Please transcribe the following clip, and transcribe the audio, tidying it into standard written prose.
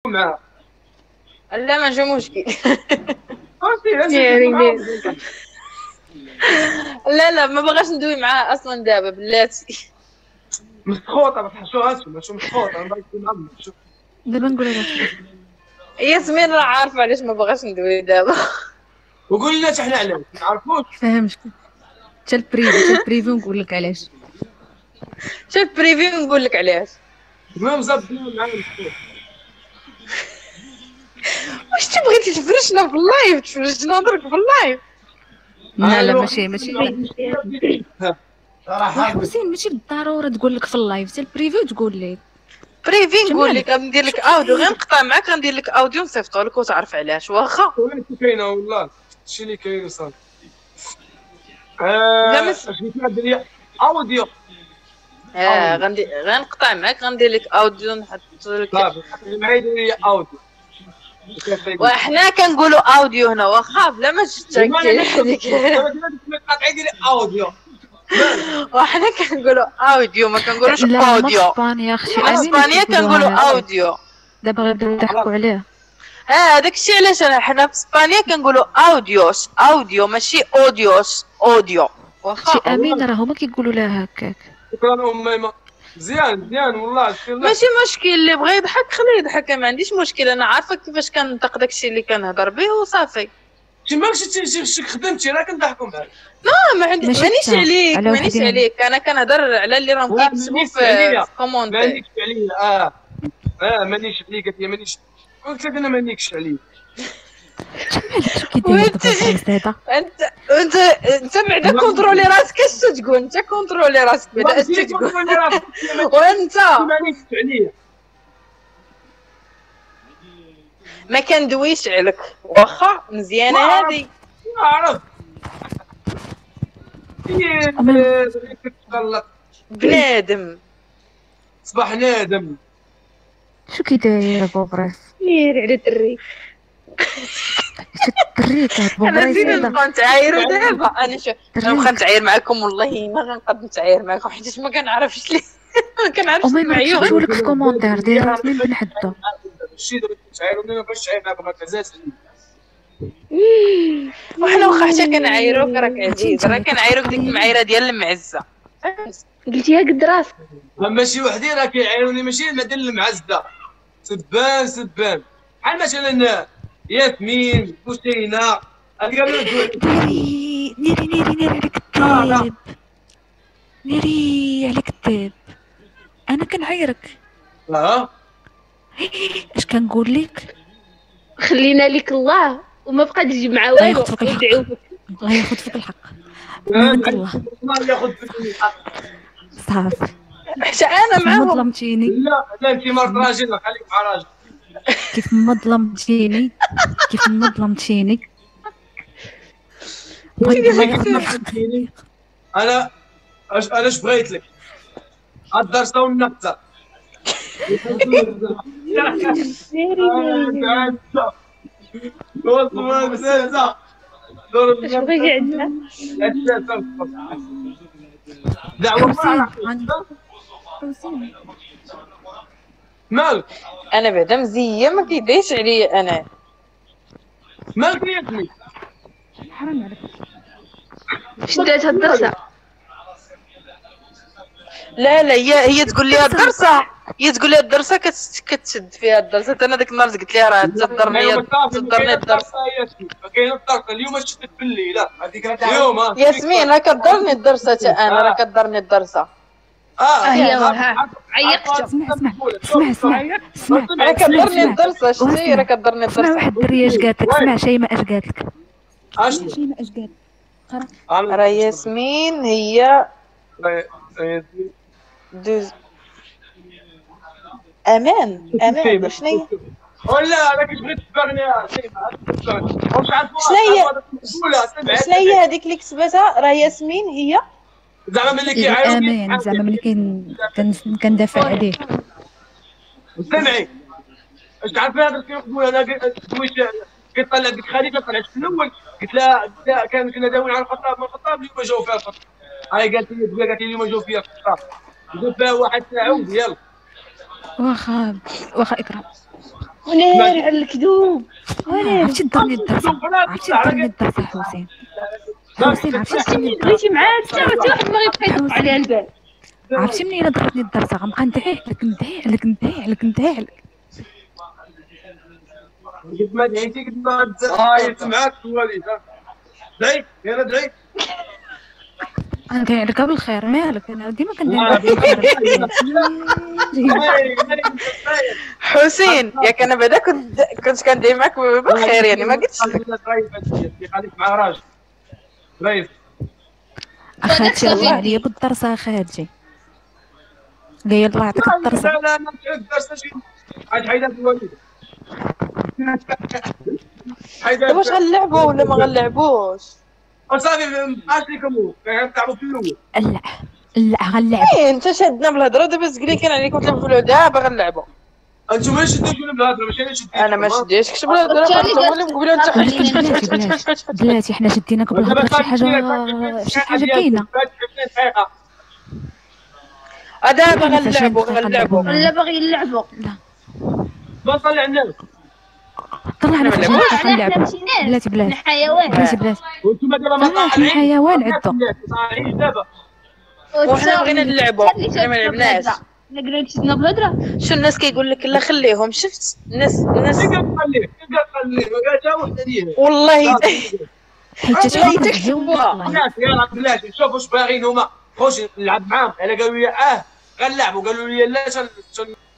معاه. لا ماشي مشكل. لا ما بغاش ندوي معاه اصلا دابا بلاتي. مسخوطه ما تحشوهاش ماشي مسخوطه انا باغي نكون معاهم. شوف دابا نقول لها ياسمين راه عارفه علاش ما بغاش ندوي دابا. وقول لنا حنا علاش ما نعرفوش. فهمتك. حتى البريفي ونقول لك علاش. شوف بريفي ونقول لك علاش. المهم زبطنا معانا مسخوط. واش تبغيتي تفرشنا في اللايف؟ تفرشنا درك في اللايف. لا ماشي صراحه حسين ماشي بالضروره تقول لك في اللايف، حتى البريفي تقول لي. بريفي نقول لك غندير لك اوديو، غير نقطع معاك غندير لك اوديو نصيفطو لك وتعرف علاش واخا. كاينه والله هادشي اللي كاين صافي. اش غندير لي اوديو. غنقطع معاك غندير لك اوديو نحط لك. صافي معايا دير لي اوديو. وحنا كنقولوا اوديو هنا واخا بلا ما تشتكي هذيك. قاطعين دير لي اوديو. وحنا كنقولوا اوديو ما كنقولوش لا اوديو. اسبانيا اختي في اسبانيا كنقولوا اوديو. دابا غيبداو يضحكوا عليه. هذاك الشيء علاش حنا في اسبانيا كنقولوا اوديو ماشي اوديو واخا. شي امين راه هما كيقولوا لها هكاك. شكرا اميمه. مزيان والله. ماشي مشكل، اللي بغى يضحك خليه يضحك، ما عنديش مشكل. انا عارفه كيفاش كنطق داكشي اللي كنهضر به وصافي. ماكش خدمتي راه كنضحكوا معاك. لا ما عنديش مانيش عليك انا كنهضر على اللي راهم كيكتبوا في كومونتير. مانيش عليا مانيش عليك قالت لي مانيش. قلت لك انا مانيكش عليا. انت بعدا كونترولي راسك اش تقول. انت كونترولي راسك بعدا اش تقول. وانت مانيش عليا ما كندويش عليك واخا مزيانه هذه. عرفت بنادم صباح نادم. شو كي داير بوبريس؟ يري على الدري. الدريك انا بوبريس زيد نبقى نتعايروا دابا. انا نبقى نتعاير معكم والله ما غنقد نتعاير معكم حيت ما كنعرفش ليه. ما كنعرفش معايا. شفتو لك في كومونتير دير راسني بنحدو. شي دابا نتعايروا ما بغاش نتعاير معاكم هكا زاز. وحنا واخا حتى كنعايروك راك عزيز، راه كنعايروك ديك المعايره ديال المعزه. قلتيها قد راسك. ماشي وحدي راه كيعايروني ماشي المدن المعزه. سبان بحال مثلا ياسمين بوسينه. نيري على كتاب. نيري على كتاب. انا كنعايرك. اش كنقول لك؟ خلينا لك الله وما بقى تجيب مع والو. الله ياخذ فيك الحق. الله ياخذ فيك الحق. صافي حتى انا معاهم. ظلمتيني. لا انت مرت راجل خليك مع راجل. كيف ما ظلمتيني. انا اش بغيت لك الدرسه والنقطه. مالك؟ انا بعدا مزيه ما كيدايش عليا انا. مالك يا ابني؟ حرام عليك. شدات الدرسه. لا هي تقول لي الدرسه. هي تقول لي الدرسه كتشد فيها الدرسه. انا ديك النهار قلت لها راه تضرني الدرسه. كاينه الدرسه اليوم شدت بالليل. هذيك اليوم ياسمين راه كضرني الدرسه. انا راه كضرني الدرسه. هي عيقتها. اسمع راه كضرني الدرسه. شتي راه كضرني الدرسه. اسمع واحد الدريه اش قالت لك. اسمع شيماء اش قالت لك. شيماء اش قالت راه ياسمين هي دوز امان شنو هي؟ ولا راك بغيت تبغني شنو هي هذيك اللي كتبتها؟ راه ياسمين هي زعما ملي كيعايروني امان. زعما ملي كندافع عليه. سمعي اش تعرف هذا كيخدموا انا دويش كيطلع ديك خليفه طلعت في الاول قلت لها كنا داويين على الخطاب ما الخطاب اليوم جاو فيها الخطاب. هاي قالت لي اليوم جاو فيها الخطاب. جاو فيها واحد ساعه وديال واخا اكرام. وناري على الكذوب. عرفتي تضرني الدرسة، عرفتي تضرني الدرسة حسين. حسين عرفتي تضرني الدرسة. بغيتي معاك حتى واحد ما غيبقى يدق عليها البال. عرفتي منين ضربتني الدرسة غنبقى ندعي لك. قد ما دعيتي قد ما عيطت معاك وليد. دعي يلا دعي. انا كندعي لك بالخير مالك، انا ديما كندعي لك بالخير. حسين ياك انا بعدا كنت كندعي معاك بالخير يعني ما قلتش لك. خليك مع راجل ريف. اخاتي الله عليا بالدرسة اخاتي. قايل الله يعطيك الدرسة. لا لا ما تعرف درسة شي حيدات الوليد. واش غنلعبوا ولا ما غنلعبوش؟ وصافي مابقاش لكم كنلعبوا في الاول. لا غنلعب. انت شادنا بالهضره دابا تقولي كان عليكم تلعبوا دابا غنلعبوا. انتوما شديتوني بالهضره ماشي انا شديت. انا ما شديتكش بالهضره انت هو اللي مقبله انت بلاتي حنا شديناك بالهضره شي حاجه كاينه. دابا غنلعبوا ولا باغي نلعبوا؟ لا بطلع الناس طلعنا في نلعبوا. بلاتي حيوان. بلاتي وانتوما دابا ما طالعين حيوان عدو. طالعين دابا وحنا بغينا نلعبوا حنا ما لعبناش. لا قلنا شدنا بالهضره. شو الناس كيقول لك لا خليهم شفت الناس خليه ما قالش وحده ليه والله حيت يلا بلاتي شوفوا واش باغيين هما خوش نلعب معاهم. انا قالوا لي غنلعبوا قالوا لي لا